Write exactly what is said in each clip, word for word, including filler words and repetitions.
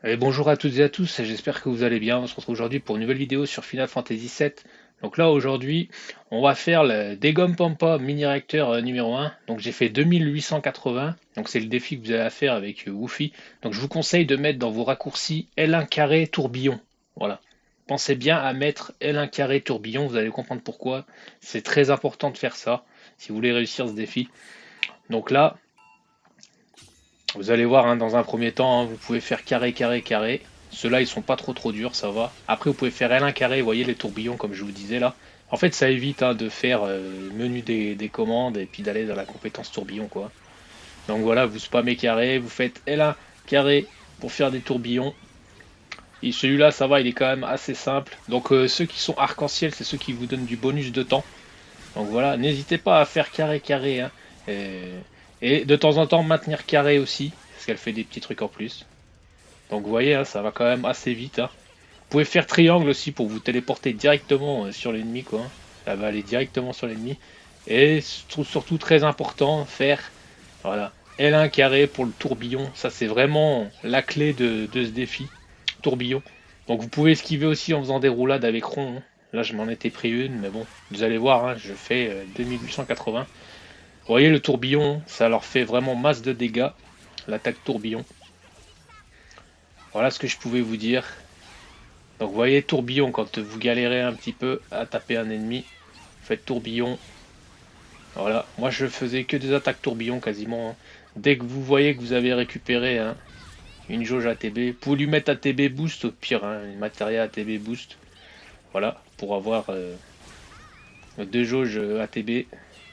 Et bonjour à toutes et à tous, et j'espère que vous allez bien. On se retrouve aujourd'hui pour une nouvelle vidéo sur Final Fantasy sept. Donc là aujourd'hui, on va faire le Degom Pampa mini réacteur euh, numéro un. Donc j'ai fait deux mille huit cent quatre-vingts. Donc c'est le défi que vous avez à faire avec euh, Woofy. Donc je vous conseille de mettre dans vos raccourcis L un carré tourbillon. Voilà. Pensez bien à mettre L un carré tourbillon, vous allez comprendre pourquoi. C'est très important de faire ça si vous voulez réussir ce défi. Donc là, vous allez voir, hein, dans un premier temps, hein, vous pouvez faire carré, carré, carré. Ceux-là, ils sont pas trop trop durs, ça va. Après, vous pouvez faire L un carré, vous voyez les tourbillons, comme je vous disais là. En fait, ça évite hein, de faire euh, menu des, des commandes et puis d'aller dans la compétence tourbillon, quoi. Donc voilà, vous spammez carré, vous faites L un carré pour faire des tourbillons. Et celui-là, ça va, il est quand même assez simple. Donc euh, ceux qui sont arc-en-ciel, c'est ceux qui vous donnent du bonus de temps. Donc voilà, n'hésitez pas à faire carré, carré, hein. Et, et de temps en temps, maintenir carré aussi, parce qu'elle fait des petits trucs en plus. Donc vous voyez, hein, ça va quand même assez vite, hein. Vous pouvez faire triangle aussi pour vous téléporter directement euh, sur l'ennemi, quoi. Ça va aller directement sur l'ennemi. Et je trouve surtout très important, faire voilà, L un carré pour le tourbillon. Ça c'est vraiment la clé de, de ce défi. Tourbillon. Donc vous pouvez esquiver aussi en faisant des roulades avec rond, hein. Là je m'en étais pris une, mais bon, vous allez voir, hein, je fais euh, deux mille huit cent quatre-vingts. Vous voyez le tourbillon, ça leur fait vraiment masse de dégâts, l'attaque tourbillon. Voilà ce que je pouvais vous dire. Donc vous voyez tourbillon quand vous galérez un petit peu à taper un ennemi, vous faites tourbillon. Voilà, moi je faisais que des attaques tourbillon quasiment, hein. Dès que vous voyez que vous avez récupéré hein, une jauge A T B, vous pouvez lui mettre A T B boost au pire, hein, une matériel A T B boost. Voilà, pour avoir euh, deux jauges A T B.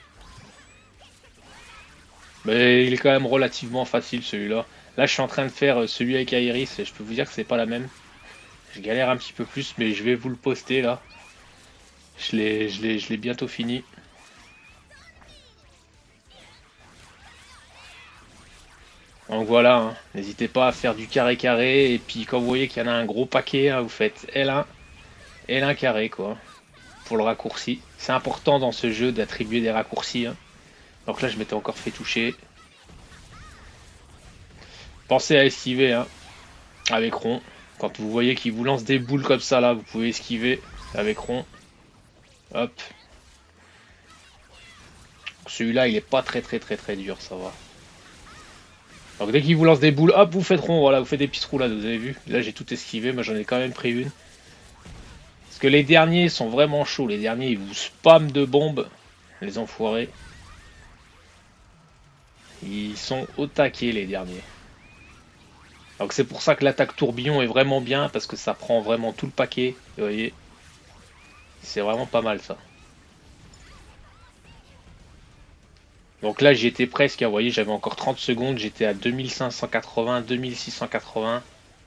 Mais il est quand même relativement facile celui-là. Là je suis en train de faire celui avec Aeris et je peux vous dire que c'est pas la même. Je galère un petit peu plus mais je vais vous le poster là. Je l'ai je l'ai je l'ai bientôt fini. Donc voilà, hein. N'hésitez pas à faire du carré carré et puis quand vous voyez qu'il y en a un gros paquet, hein, vous faites L un, L un carré quoi, pour le raccourci. C'est important dans ce jeu d'attribuer des raccourcis, hein. Donc là je m'étais encore fait toucher. Pensez à esquiver hein, avec rond. Quand vous voyez qu'il vous lance des boules comme ça là, vous pouvez esquiver avec rond. Hop. Celui-là il est pas très très très très dur, ça va. Donc dès qu'il vous lance des boules, hop, vous faites rond, voilà, vous faites des petites roulades, vous avez vu. Là j'ai tout esquivé, mais j'en ai quand même pris une. Parce que les derniers sont vraiment chauds, les derniers ils vous spamment de bombes, les enfoirés. Ils sont au taquet les derniers. Donc c'est pour ça que l'attaque tourbillon est vraiment bien, parce que ça prend vraiment tout le paquet, vous voyez. C'est vraiment pas mal ça. Donc là j'y étais presque, hein, vous voyez, j'avais encore trente secondes, j'étais à deux mille cinq cent quatre-vingts, deux mille six cent quatre-vingts.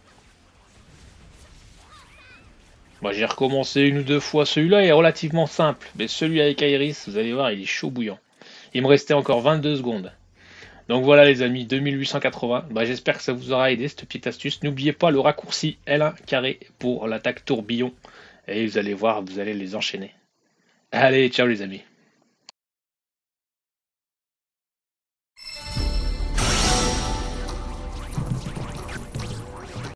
Moi j'ai recommencé une ou deux fois, celui-là est relativement simple, mais celui avec Iris, vous allez voir, il est chaud bouillant. Il me restait encore vingt-deux secondes. Donc voilà les amis, deux mille huit cent quatre-vingts. Bah, j'espère que ça vous aura aidé cette petite astuce. N'oubliez pas le raccourci L un carré pour l'attaque tourbillon. Et vous allez voir, vous allez les enchaîner. Allez, ciao les amis.